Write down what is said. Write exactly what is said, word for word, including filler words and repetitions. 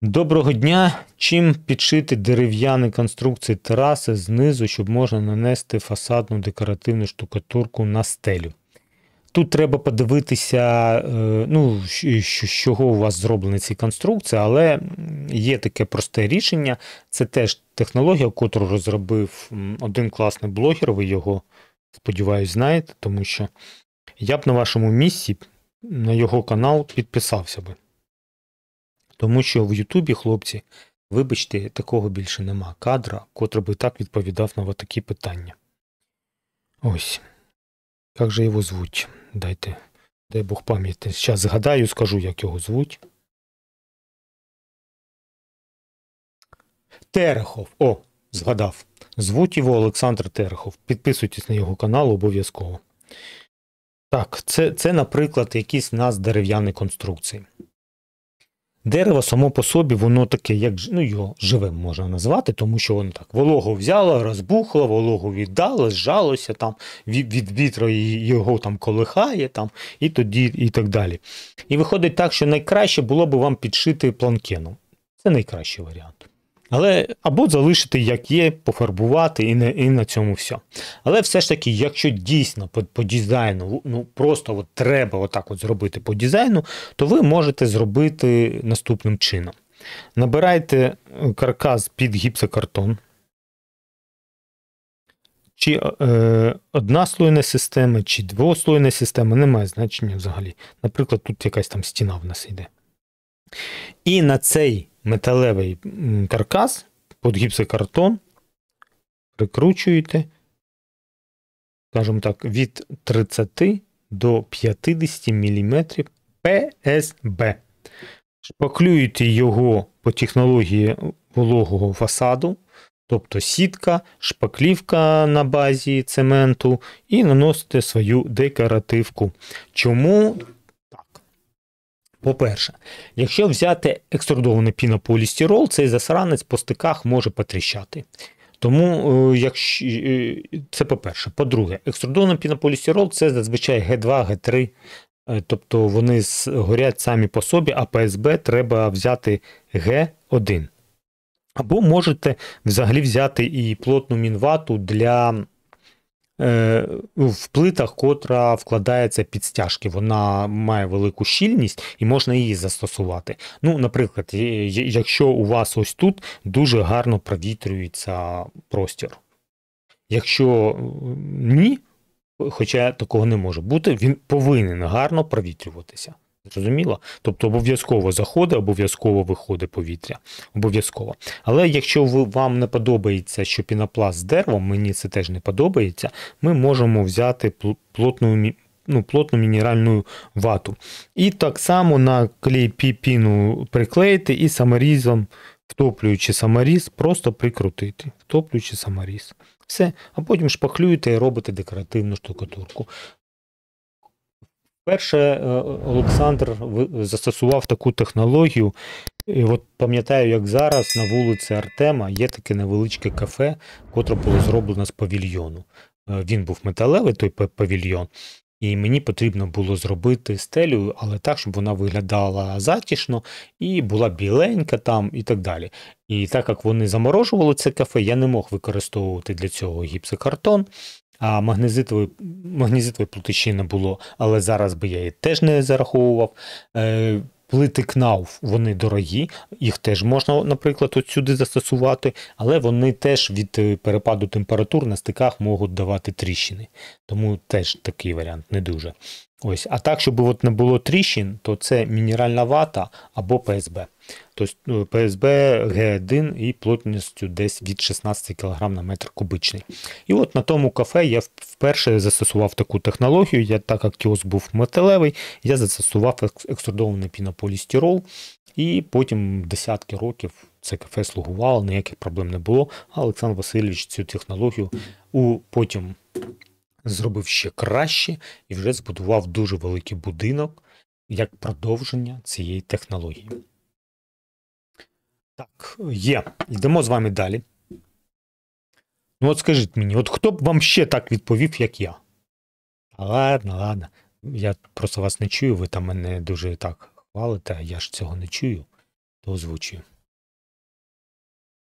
Доброго дня! Чим підшити дерев'яні конструкції тераси знизу, щоб можна нанести фасадну декоративну штукатурку на стелю? Тут треба подивитися, е, ну, з чого у вас зроблені ці конструкції, але є таке просте рішення. Це теж технологія, яку розробив один класний блогер, ви його, сподіваюсь, знаєте, тому що я б на вашому місці на його канал підписався би. Тому що в Ютубі, хлопці, вибачте, такого більше нема кадра, котрий би так відповідав на такі питання. Ось. Як же його звуть? Дайте, дай Бог пам'яті. Зараз згадаю, скажу, як його звуть. Терехов. О, згадав. Звуть його Олександр Терехов. Підписуйтесь на його канал обов'язково. Так, це, це, наприклад, якісь в нас дерев'яні конструкції. Дерево само по собі, воно таке, як, ну, його живим можна назвати, тому що воно так вологу взяло, розбухло, вологу віддало, зжалося, там, від, від вітру його там колихає, там, і тоді, і так далі. І виходить так, що найкраще було б вам підшити планкеном. Це найкращий варіант. Але або залишити як є, пофарбувати і, не, і на цьому все. Але все ж таки, якщо дійсно по, по дизайну, ну просто от треба отак от зробити по дизайну, то ви можете зробити наступним чином. Набирайте каркас під гіпсокартон. Чи е, однослойна система, чи двослойна система, не має значення взагалі. Наприклад, тут якась там стіна в нас йде. І на цей металевий каркас під гіпсокартон прикручуєте, скажімо так, від тридцяти до п'ятдесяти міліметрів пе ес бе. Шпаклюєте його по технології вологого фасаду, тобто сітка, шпаклівка на базі цементу, і наносите свою декоративку. Чому? По-перше, якщо взяти екструдований пінополістирол, цей засранець по стиках може потріщати. Тому, якщо, це по-перше. По-друге, екструдований пінополістирол – це зазвичай ге два, ге три, тобто вони горять самі по собі, а пе ес бе треба взяти ге один. Або можете взагалі взяти і плотну мінвату для в плитах, котра вкладається під стяжки. Вона має велику щільність і можна її застосувати. Ну, наприклад, якщо у вас ось тут дуже гарно провітрюється простір. Якщо ні, хоча такого не може бути, він повинен гарно провітрюватися. Зрозуміло? Тобто обов'язково заходить, обов'язково виходить повітря. Обов'язково. Але якщо ви, вам не подобається, що пінопласт з деревом, мені це теж не подобається, ми можемо взяти плотну, ну, плотну мінеральну вату. І так само на клей піну приклеїти і саморізом, втоплюючи саморіз, просто прикрутити. Втоплюючи саморіз. Все. А потім шпаклюєте і робите декоративну штукатурку. Перше, Олександр застосував таку технологію. І от пам'ятаю, як зараз на вулиці Артема є таке невеличке кафе, котре було зроблено з павільйону. Він був металевий, той павільйон, і мені потрібно було зробити стелю, але так, щоб вона виглядала затишно і була біленька там і так далі. І так як вони заморожували це кафе, я не мог використовувати для цього гіпсокартон. А магнезитової, магнезитової плити ще не було, але зараз би я її теж не зараховував. Е, плити КНАУФ, вони дорогі, їх теж можна, наприклад, от сюди застосувати, але вони теж від перепаду температур на стиках можуть давати тріщини. Тому теж такий варіант не дуже. Ось. А так, щоб от не було тріщин, то це мінеральна вата або пе ес бе. Тобто пе ес бе ге один і плотністю десь від шістнадцять кілограмів на метр кубичний. І от на тому кафе я вперше застосував таку технологію. Я, так як кіоск був металевий, я застосував екструдований пінополістирол. І потім десятки років це кафе слугувало, ніяких проблем не було. А Олександр Васильович цю технологію у потім зробив ще краще і вже збудував дуже великий будинок як продовження цієї технології. Так, є. Йдемо з вами далі. Ну от скажіть мені, от хто б вам ще так відповів, як я? Ладно, ладно. Я просто вас не чую, ви там мене дуже так хвалите, а я ж цього не чую. то озвучую.